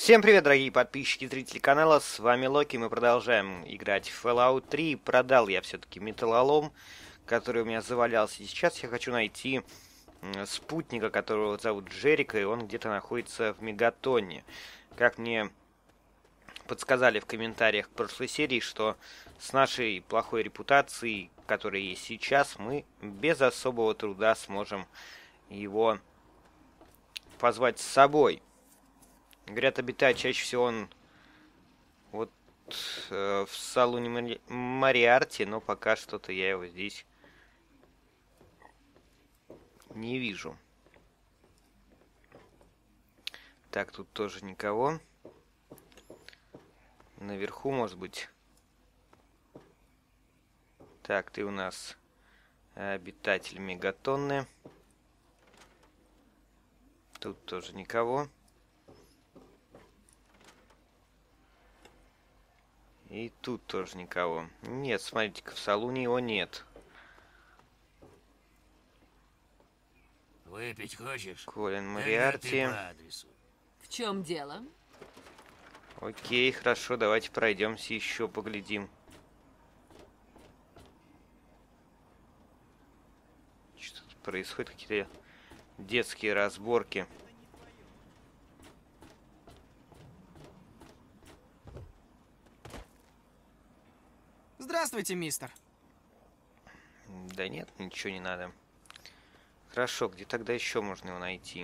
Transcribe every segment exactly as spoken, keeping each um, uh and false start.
Всем привет, дорогие подписчики и зрители канала, с вами Локи, мы продолжаем играть в Fallout три. Продал я все-таки металлолом, который у меня завалялся. И сейчас я хочу найти спутника, которого зовут Джерика, и он где-то находится в Мегатоне. Как мне подсказали в комментариях к прошлой серии, что с нашей плохой репутацией, которая есть сейчас, мы без особого труда сможем его позвать с собой. Говорят, обитает чаще всего он вот э, в салоне Мари... Мариарти, но пока что-то я его здесь не вижу. Так, тут тоже никого. Наверху, может быть. Так, ты у нас обитатель Мегатонны. Тут тоже никого. И тут тоже никого. Нет, смотрите-ка, в салоне его нет. Выпить хочешь? Колин Мариарти. В чем дело? Окей, хорошо, давайте пройдемся еще, поглядим. Что тут происходит? Какие-то детские разборки. Здравствуйте, мистер. Да нет, ничего не надо. Хорошо, где тогда еще можно его найти?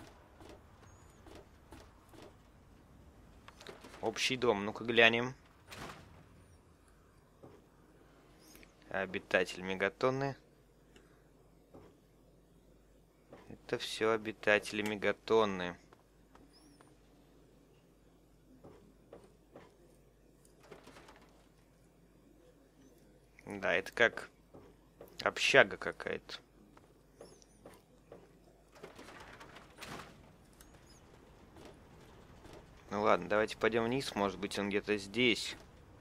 Общий дом, ну-ка глянем. Обитатель Мегатонны. Это все обитатели Мегатонны. Да, это как общага какая-то. Ну ладно, давайте пойдем вниз, может быть он где-то здесь.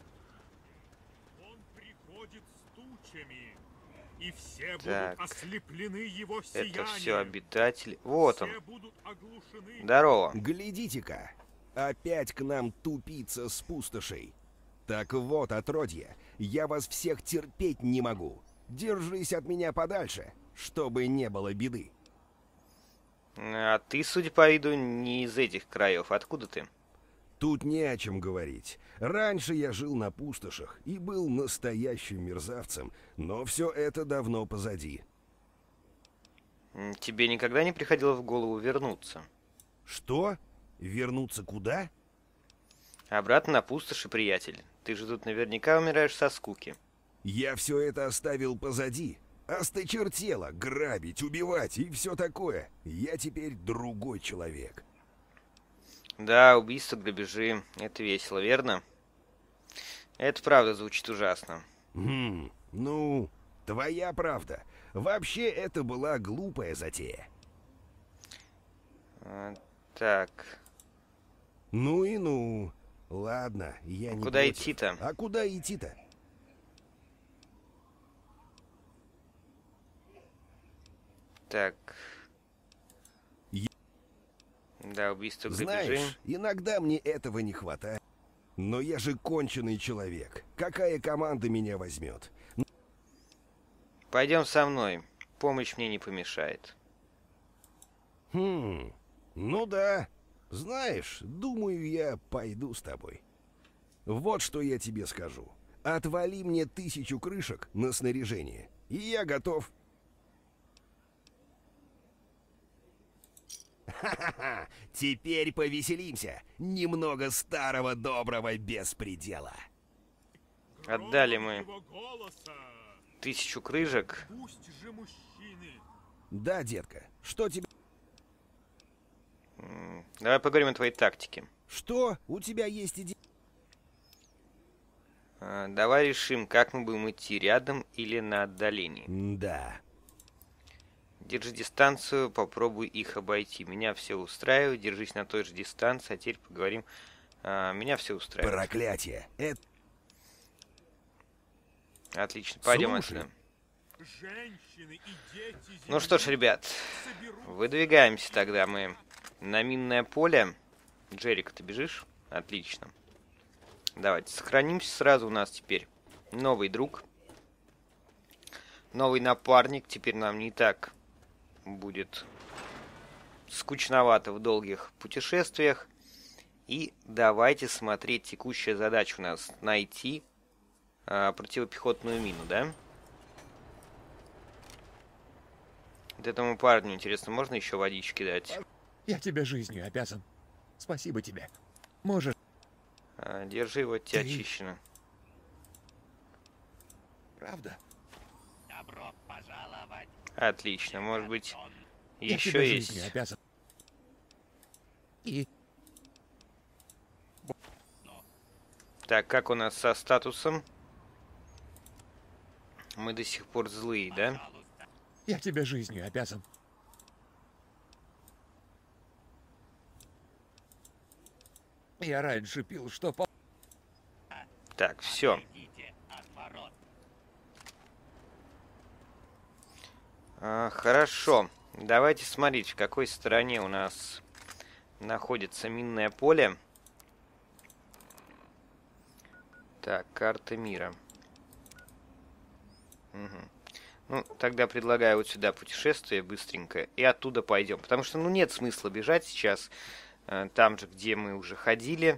Он приходит с тучами, и все Так, будут ослеплены его сиянием. это все обитатели. Вот он. Все будут оглушены. Здорово. Глядите-ка, опять к нам тупица с пустошей. Так вот, отродье, я вас всех терпеть не могу. Держись от меня подальше, чтобы не было беды. А ты, судя по виду, не из этих краев. Откуда ты? Тут не о чем говорить. Раньше я жил на пустошах и был настоящим мерзавцем, но все это давно позади. Тебе никогда не приходило в голову вернуться? Что? Вернуться куда? Обратно на пустоши, приятель. Ты же тут наверняка умираешь со скуки. Я все это оставил позади. Осточертело грабить, убивать и все такое. Я теперь другой человек. Да, убийства, грабежи. Это весело, верно? Это правда звучит ужасно. Хм, ну, твоя правда. Вообще, это была глупая затея. А, так. Ну и ну. Ладно, я не Куда против. идти-то? А куда идти-то? Так. Я- Да, убийство, грабежи. Знаешь, иногда мне этого не хватает. Но я же конченый человек. Какая команда меня возьмет? Пойдем со мной. Помощь мне не помешает. Хм, ну да. Знаешь, думаю, я пойду с тобой. Вот что я тебе скажу. Отвали мне тысячу крышек на снаряжение, и я готов. Ха-ха-ха! Теперь повеселимся. Немного старого доброго беспредела. Отдали Громом мы его голоса. тысячу крыжек. Пусть же мужчины. Да, детка, что тебе... М, Давай поговорим о твоей тактике. Что? У тебя есть идея? А, Давай решим, как мы будем идти, рядом или на отдалении. Да. Держи дистанцию, попробуй их обойти. Меня все устраивает, держись на той же дистанции, а теперь поговорим. А, Меня все устраивает. Проклятие. Это... Отлично, пойдем Слушай. отсюда. Женщины и дети Ну что ж, земли ребят, соберутся. выдвигаемся тогда мы на минное поле. Джерик, ты бежишь? Отлично. Давайте сохранимся сразу. У нас теперь новый друг. Новый напарник. Теперь нам не так будет скучновато в долгих путешествиях. И давайте смотреть. Текущая задача у нас найти а, противопехотную мину, да? Вот этому парню, интересно, можно еще водички дать? Я тебе жизнью обязан. Спасибо тебе. Можешь... А, держи, вот тебя Ты- очищено. Правда? Отлично, может быть, Я еще тебе есть. жизнью обязан. И... Так, как у нас со статусом? Мы до сих пор злые, да? Я тебе жизнью обязан. Я раньше пил, что по... Так, все. А, хорошо. Давайте смотреть, в какой стороне у нас находится минное поле. Так, карта мира. Угу. Ну, тогда предлагаю вот сюда путешествие быстренько и оттуда пойдем. Потому что, ну, нет смысла бежать сейчас. э, Там же, где мы уже ходили.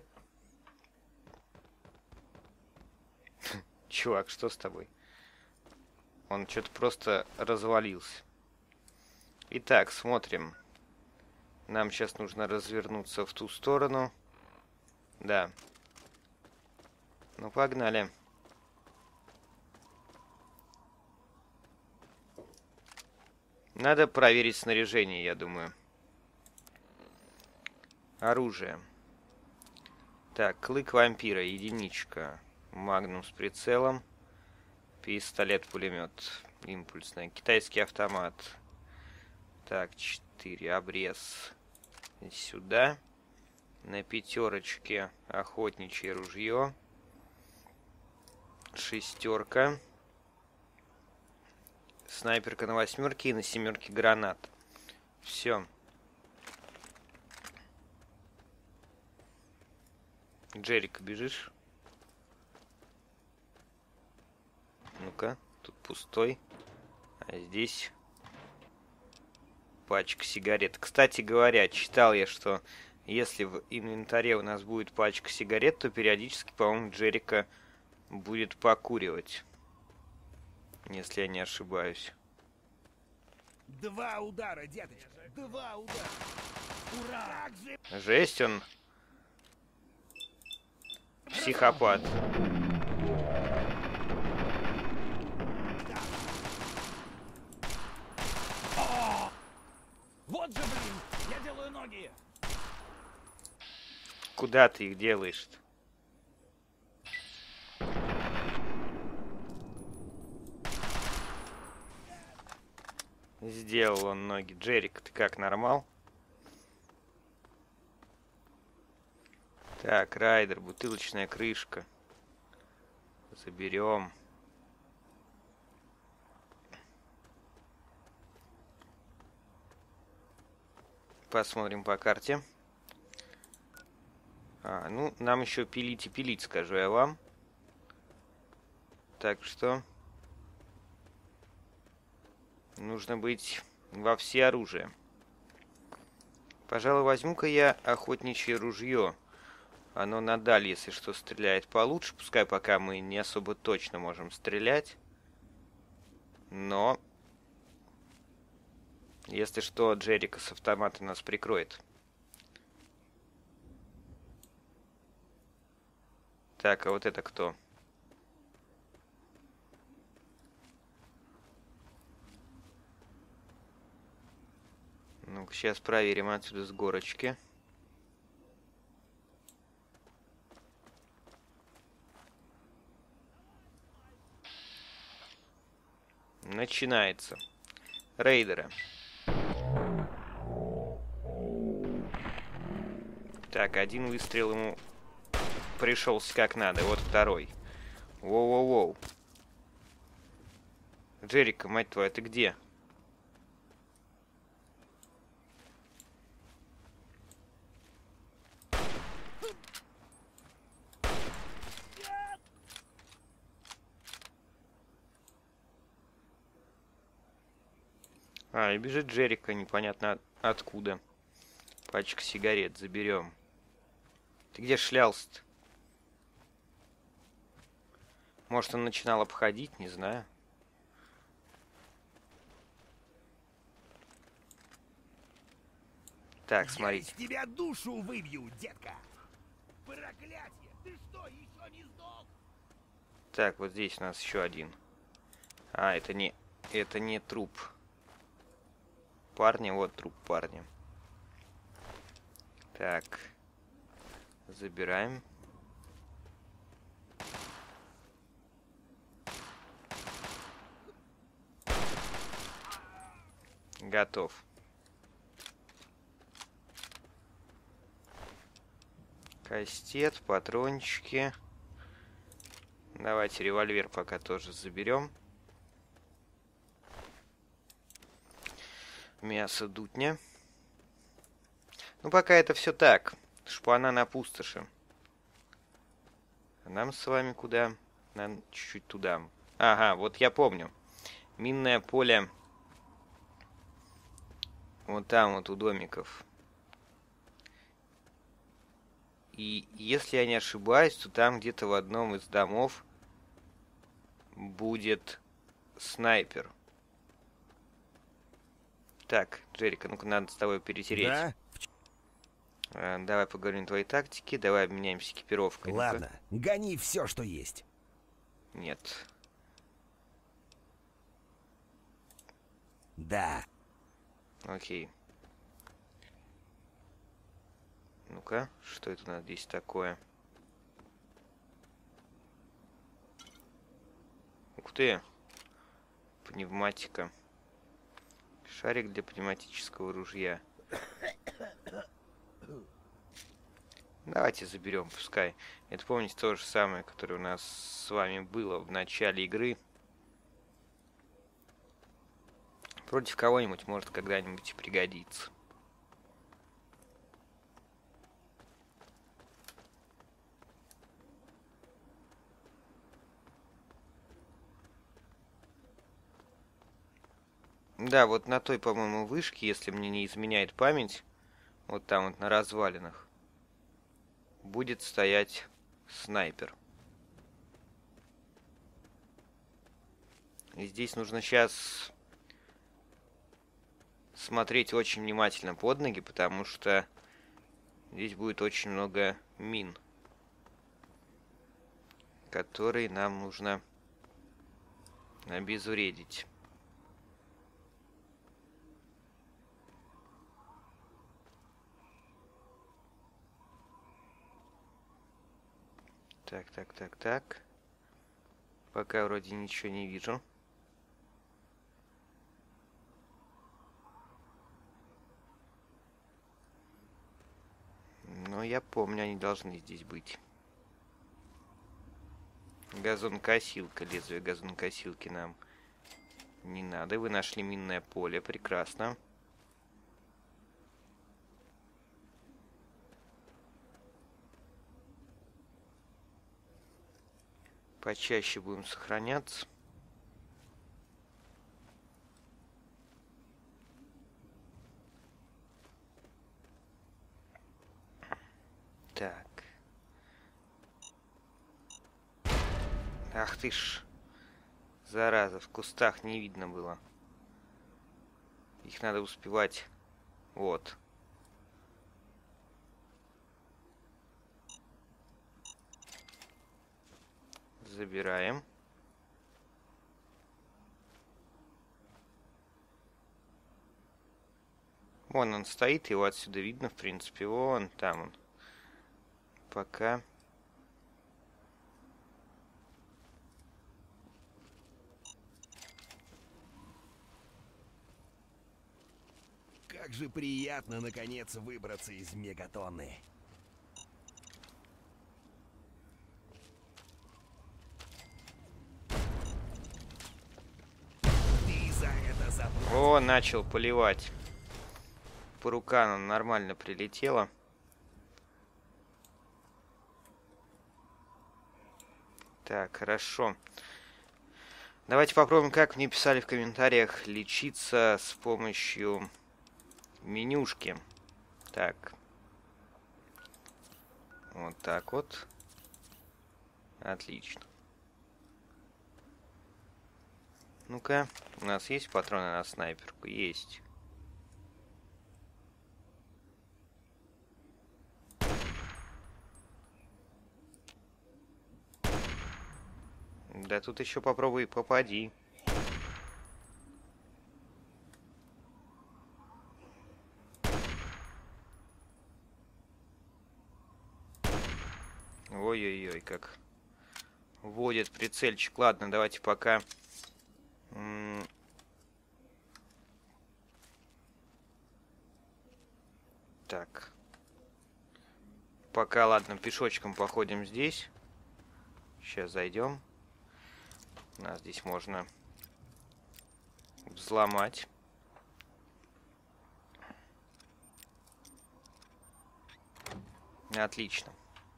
Чувак, что с тобой? Он что-то просто развалился. Итак, смотрим. Нам сейчас нужно развернуться в ту сторону. Да. Ну, погнали. Надо проверить снаряжение, я думаю. Оружие. Так, клык вампира, единичка. Магнум с прицелом. Пистолет-пулемет. Импульсный. Китайский автомат. Так, четыре. Обрез. Сюда. На пятерочке охотничье ружье. Шестерка. Снайперка на восьмерке и на семерке гранат. Все. Джерик, бежишь? Ну-ка, тут пустой. А здесь пачка сигарет. Кстати говоря, читал я, что если в инвентаре у нас будет пачка сигарет, то периодически, по-моему, Джерика будет покуривать. Если я не ошибаюсь. Два удара, деточка. Два удара. Ура! Как же... Жесть, он психопат. Вот же, блин, я делаю ноги. Куда ты их делаешь-то? Сделал он ноги. Джерик, ты как, нормал? Так, Райдер, бутылочная крышка. Заберем. Посмотрим по карте. А, ну, нам еще пилить и пилить, скажу я вам. Так что... нужно быть во всеоружии. Пожалуй, возьму-ка я охотничье ружье. Оно на даль, если что, стреляет получше. Пускай пока мы не особо точно можем стрелять. Но... если что, Джерика с автомата нас прикроет. Так, а вот это кто? Ну-ка, сейчас проверим отсюда с горочки. Начинается. Рейдеры. Так, один выстрел ему пришелся как надо. Вот второй. Воу-воу-воу. Джерика, мать твою, ты где? А, и бежит Джерика, непонятно от- откуда. Пачка сигарет заберем. Ты где шлялся-то? Может, он начинал обходить, не знаю. Так, смотри. Я из тебя душу выбью, детка! Проклятье! Ты что, еще не сдох? Так, вот здесь у нас еще один. А, это не... Это не труп парня, вот труп парня. Так. Забираем. Готов. Кастет, патрончики. Давайте револьвер пока тоже заберем. Мясо дутня. Ну, пока это все так. Шпана на пустоши. А нам с вами куда? Нам чуть-чуть туда. Ага, вот я помню. Минное поле. Вот там вот у домиков. И если я не ошибаюсь, то там где-то в одном из домов будет снайпер. Так, Джерика, ну-ка надо с тобой перетереть. Да? А, давай поговорим о твоей тактике, давай обменяемся экипировкой. Ну-ка. Ладно, гони все, что есть. Нет. Да. Окей. Ну-ка, что это у нас здесь такое? Ух ты! Пневматика. Шарик для пневматического ружья. Давайте заберем, пускай. Это, помните, то же самое, которое у нас с вами было в начале игры. Против кого-нибудь может когда-нибудь и пригодится. Да, вот на той, по-моему, вышке, если мне не изменяет память, вот там вот на развалинах, будет стоять снайпер. И здесь нужно сейчас смотреть очень внимательно под ноги, потому что здесь будет очень много мин, которые нам нужно обезвредить. Так, так, так, так. Пока вроде ничего не вижу. Но я помню, они должны здесь быть. Газонкосилка, лезвие газонкосилки нам не надо. Вы нашли минное поле, прекрасно. Почаще будем сохраняться. Так. Ах ты ж. Зараза, в кустах не видно было. Их надо успевать. Вот. Забираем. Вон он стоит, его отсюда видно, в принципе. Вон там он. Пока. Как же приятно, наконец, выбраться из мегатонны. Ты за это заплатишь. О, начал поливать. По рукам нормально прилетело. Так, хорошо. Давайте попробуем, как мне писали в комментариях, лечиться с помощью менюшки. Так. Вот так вот. Отлично. Ну-ка, у нас есть патроны на снайперку? Есть. Да тут еще попробуй попади. Ой-ой-ой, как вводит прицельчик. Ладно, давайте пока... Так. Пока, ладно, пешочком походим здесь. Сейчас зайдем. Нас здесь можно взломать. Отлично.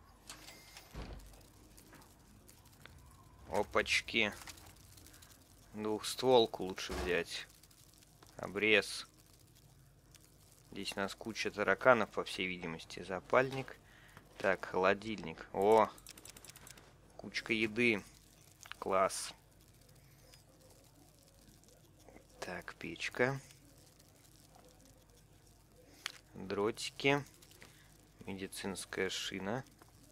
Опачки. Двухстволку лучше взять. Обрез. Здесь у нас куча тараканов, по всей видимости. Запальник. Так, холодильник. О! Кучка еды. Класс. Так, печка. Дротики. Медицинская шина.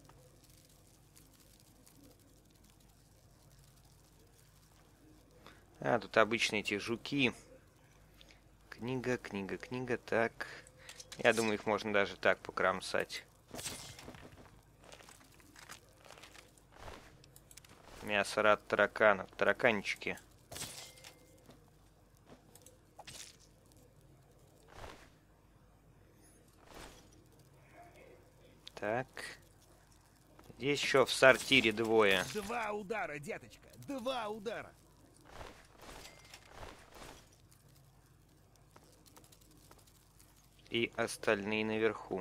А, тут обычные эти жуки. Книга, книга, книга. Так. Я думаю, их можно даже так покромсать. Мясо рад тараканов. Тараканчики. Так. Здесь еще в сортире двое. Два удара, деточка, два удара. И остальные наверху.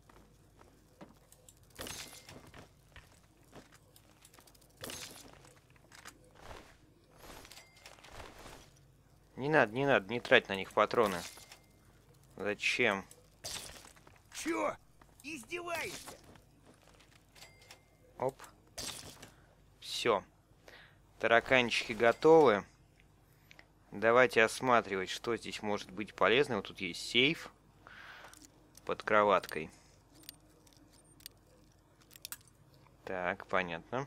Не надо, не надо, не трать на них патроны. Зачем? Чё? Издеваешься? Оп. Все. Тараканчики готовы. Давайте осматривать, что здесь может быть полезно. Вот тут есть сейф под кроваткой. Так, понятно.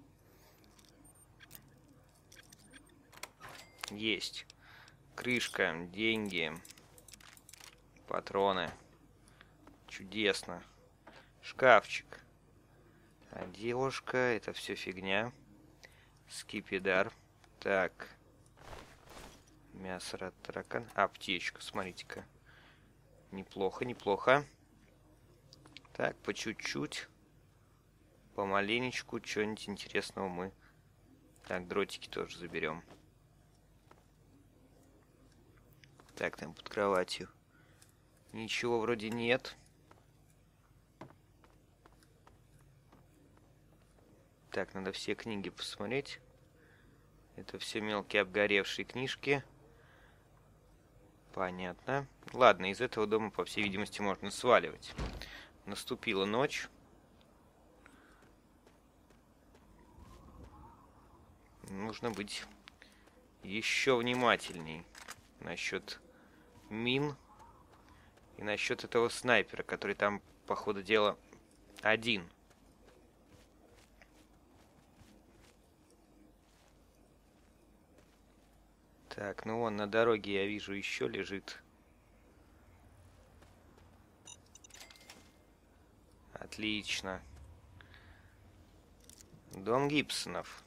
Есть. Крышка, деньги, патроны. Чудесно. Шкафчик. Одежка, это все фигня. Скипидар. Так. Мясо рад таракан. Аптечка, смотрите-ка. Неплохо, неплохо. Так, по чуть-чуть. Помаленечку. Чего-нибудь интересного мы. Так, дротики тоже заберем. Так, там под кроватью. Ничего вроде нет. Так, надо все книги посмотреть. Это все мелкие обгоревшие книжки. Понятно. Ладно, из этого дома, по всей видимости, можно сваливать. Наступила ночь. Нужно быть еще внимательней насчет мин и насчет этого снайпера, который там, по ходу дела, один. Так, ну вон на дороге я вижу еще лежит. Отлично. Дом Гибсонов.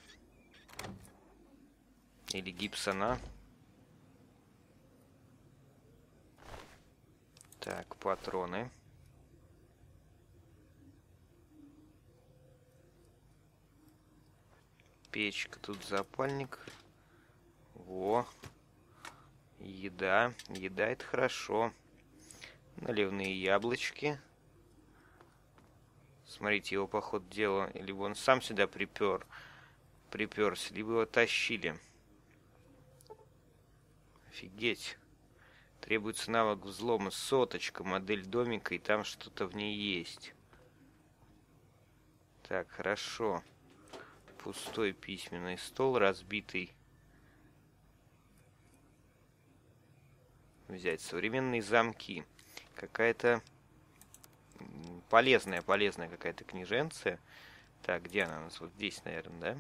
Или Гибсона. Так, патроны. Печка, тут запальник. Во. Еда. Еда это хорошо. Наливные яблочки. Смотрите, его по ходу дела. Либо он сам сюда припер. Приперся, либо его тащили. Офигеть. Требуется навык взлома соточка, модель домика, и там что-то в ней есть. Так, хорошо. Пустой письменный стол, разбитый. Взять современные замки. Какая-то полезная, полезная какая-то книженция. Так, где она у нас? Вот здесь, наверное, да?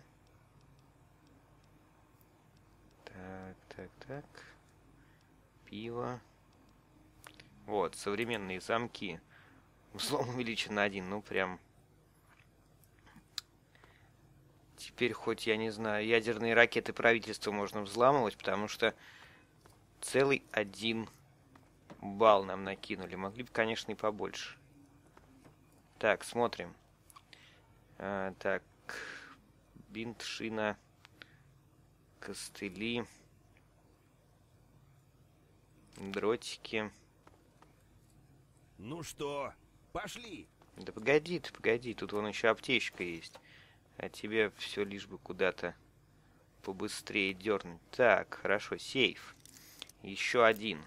Так, так, так. Пиво. Вот, современные замки. Взлом увеличен на один. Ну, прям... Теперь хоть, я не знаю, ядерные ракеты правительства можно взламывать, потому что целый один балл нам накинули. Могли бы, конечно, и побольше. Так, смотрим. А, так, бинт, шина, костыли, дротики. Ну что, пошли! Да погоди ты, погоди, тут вон еще аптечка есть. А тебе все лишь бы куда-то побыстрее дернуть. Так, хорошо, сейф. Еще один.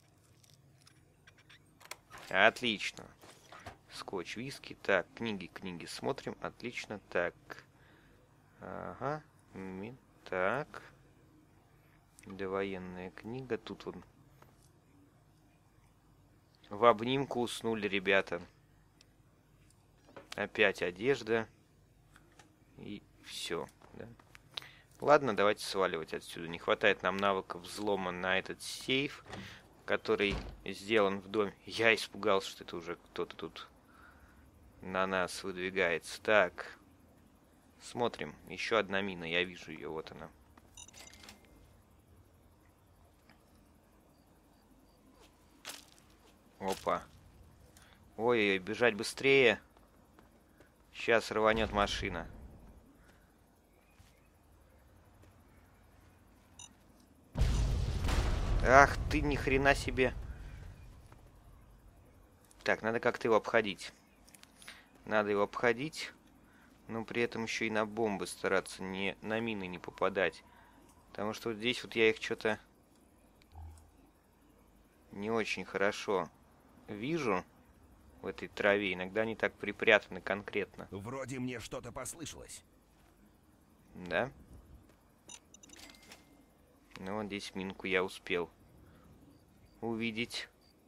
Отлично. Скотч, виски. Так, книги, книги смотрим. Отлично. Так. Ага. Ми- Так. Довоенная книга. Тут вон. В обнимку уснули ребята. Опять одежда. И все. Да? Ладно, давайте сваливать отсюда. Не хватает нам навыков взлома на этот сейф, который сделан в доме. Я испугался, что это уже кто-то тут на нас выдвигается. Так. Смотрим. Еще одна мина. Я вижу ее. Вот она. Опа. Ой-ой-ой, бежать быстрее. Сейчас рванет машина. Ах ты, ни хрена себе. Так, надо как-то его обходить. Надо его обходить, но при этом еще и на бомбы стараться, не на мины не попадать. Потому что вот здесь вот я их что-то не очень хорошо вижу в этой траве. Иногда они так припрятаны конкретно. Вроде мне что-то послышалось. Да? Ну вот здесь минку я успел увидеть.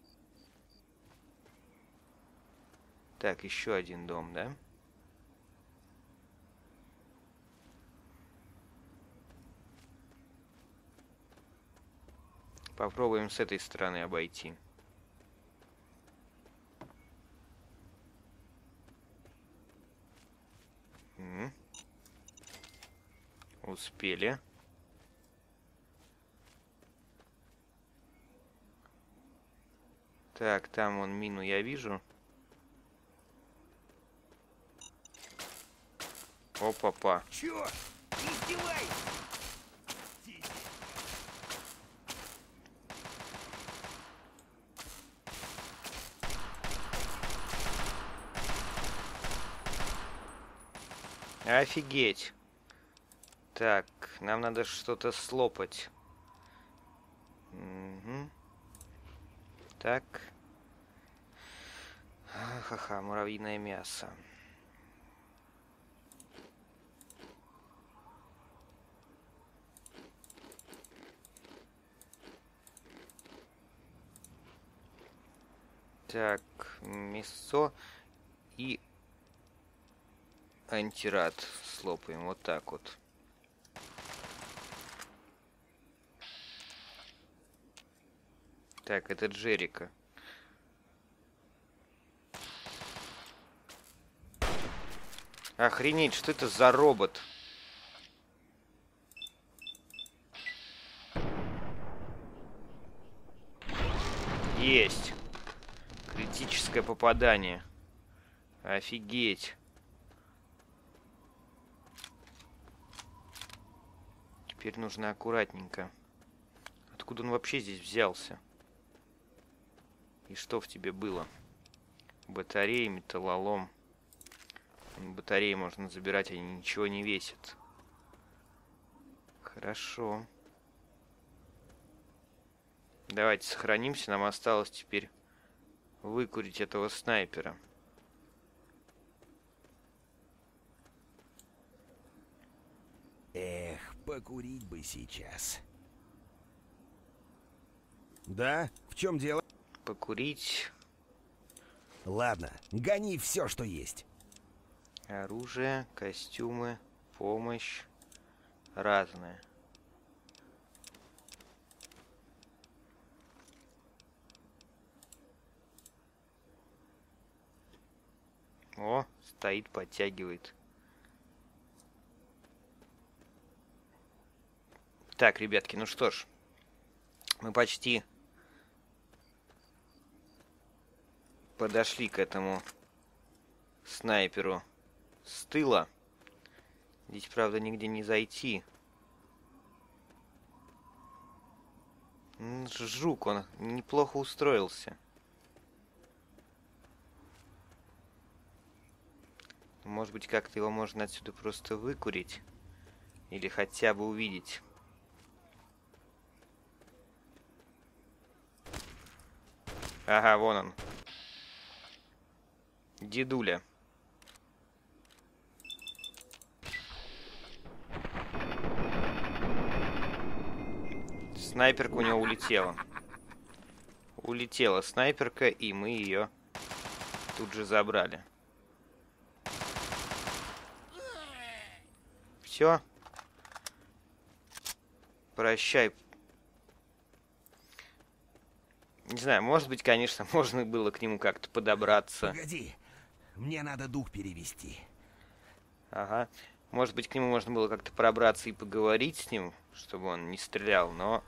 Так, еще один дом, да? Попробуем с этой стороны обойти. М. Успели. Так, там вон мину я вижу. Опа-па. Чё? Издевай! Офигеть. Так, нам надо что-то слопать. Угу. Так. Ха-ха, муравьиное мясо. Так, мясо и антирад слопаем. Вот так вот. Так, это Джерика. Охренеть, что это за робот? Есть. Критическое попадание. Офигеть. Теперь нужно аккуратненько. Откуда он вообще здесь взялся? И что в тебе было? Батареи, металлолом. Батареи можно забирать, они ничего не весят. Хорошо. Давайте сохранимся. Нам осталось теперь выкурить этого снайпера. Эх, покурить бы сейчас. Да? В чем дело? Покурить. Ладно, гони все, что есть. Оружие, костюмы, помощь. Разное. О, стоит, подтягивает. Так, ребятки, ну что ж. Мы почти подошли к этому снайперу с тыла. Здесь, правда, нигде не зайти. М, Жук, он неплохо устроился. Может быть, как-то его можно отсюда просто выкурить. Или хотя бы увидеть. Ага, вон он. Дедуля. Снайперка у него улетела. Улетела снайперка, и мы ее тут же забрали. Все. Прощай. Не знаю, может быть, конечно, можно было к нему как-то подобраться. Погоди, мне надо дух перевести. Ага. Может быть, к нему можно было как-то пробраться и поговорить с ним, чтобы он не стрелял, но...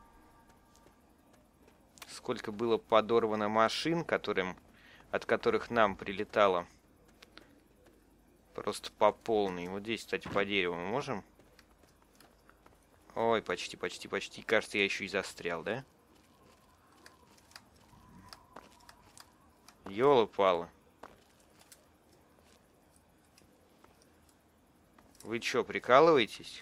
Сколько было подорвано машин, которым, от которых нам прилетало. Просто по полной. Вот здесь, кстати, по дереву мы можем? Ой, почти, почти, почти. Кажется, я еще и застрял, да? Ёлы-палы. Вы чё, прикалываетесь?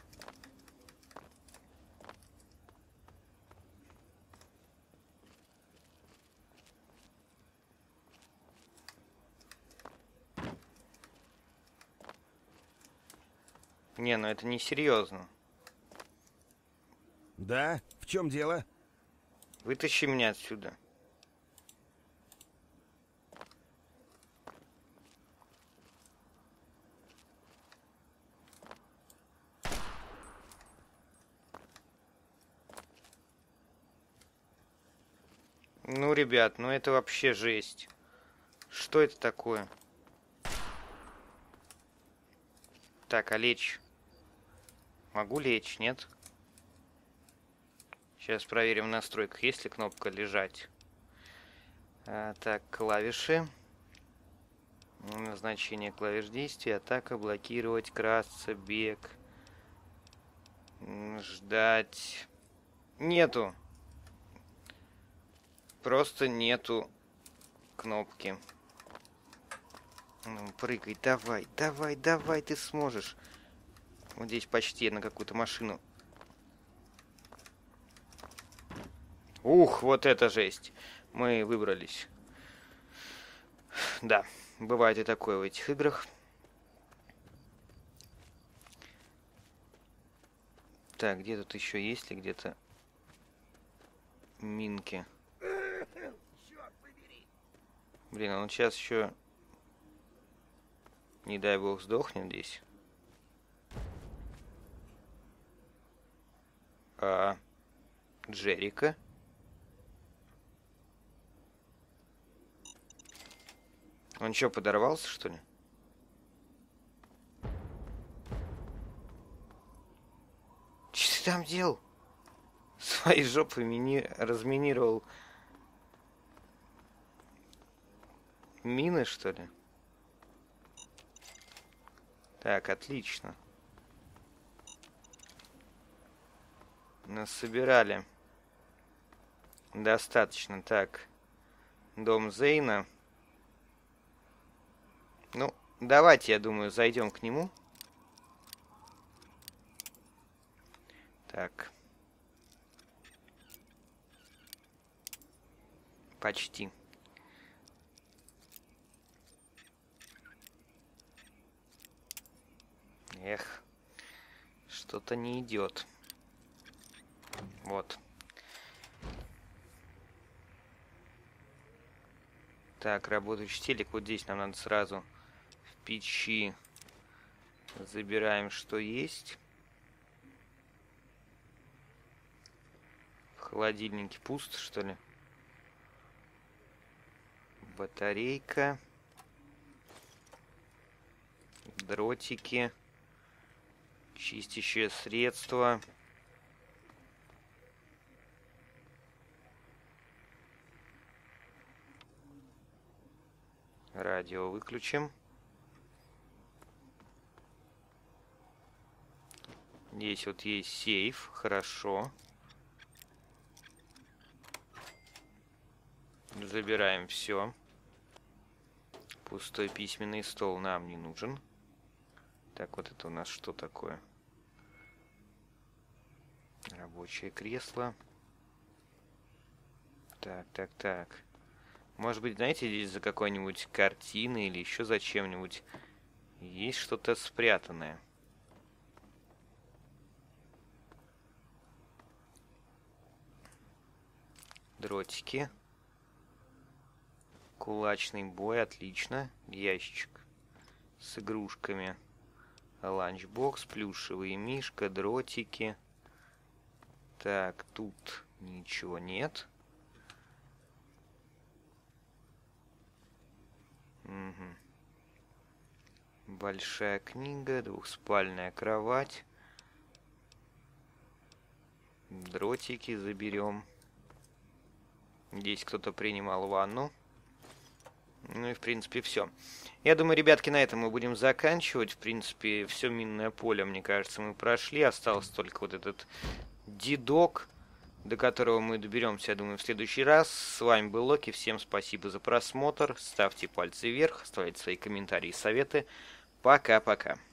Не, ну это не серьезно. Да? В чем дело? Вытащи меня отсюда. Ну, ребят, ну это вообще жесть. Что это такое? Так, а лечь? Могу лечь, нет? Сейчас проверим в настройках, есть ли кнопка лежать. А, так, клавиши. Назначение клавиш действия. Атака, блокировать, красться, бег. Ждать. Нету. Просто нету кнопки. Ну, прыгай, давай, давай, давай, ты сможешь. Вот здесь почти на какую-то машину. Ух, вот это жесть. Мы выбрались. Да, бывает и такое в этих играх. Так, где тут еще есть ли где-то минки? Блин, он сейчас еще, не дай бог, сдохнет здесь. А Джерика? Он что, подорвался, что ли? Что ты там делал? Своей жопой мини... разминировал мины, что ли? Так, отлично. Нас собирали. Достаточно. Так. Дом Зейна. Ну, давайте, я думаю, зайдем к нему. Так. Почти. Эх, что-то не идет. Вот. Так, работающий телек. Вот здесь нам надо сразу в печи. Забираем, что есть. В холодильнике пусто, что ли? Батарейка. Дротики. Чистящее средство. Радио выключим. Здесь вот есть сейф. Хорошо. Забираем все. Пустой письменный стол нам не нужен. Так, вот это у нас что такое? Рабочее кресло. Так, так, так. Может быть, знаете, здесь за какой-нибудь картиной или еще за чем-нибудь есть что-то спрятанное. Дротики. Кулачный бой, отлично. Ящичек с игрушками. Ланчбокс, плюшевый мишка, дротики. Так, тут ничего нет. Угу. Большая книга, двухспальная кровать. Дротики заберем. Здесь кто-то принимал ванну. Ну и в принципе все. Я думаю, ребятки, на этом мы будем заканчивать. В принципе, все минное поле, мне кажется, мы прошли. Остался только вот этот дедок, до которого мы доберемся, я думаю, в следующий раз. С вами был Локи. Всем спасибо за просмотр. Ставьте пальцы вверх, оставляйте свои комментарии и советы. Пока-пока.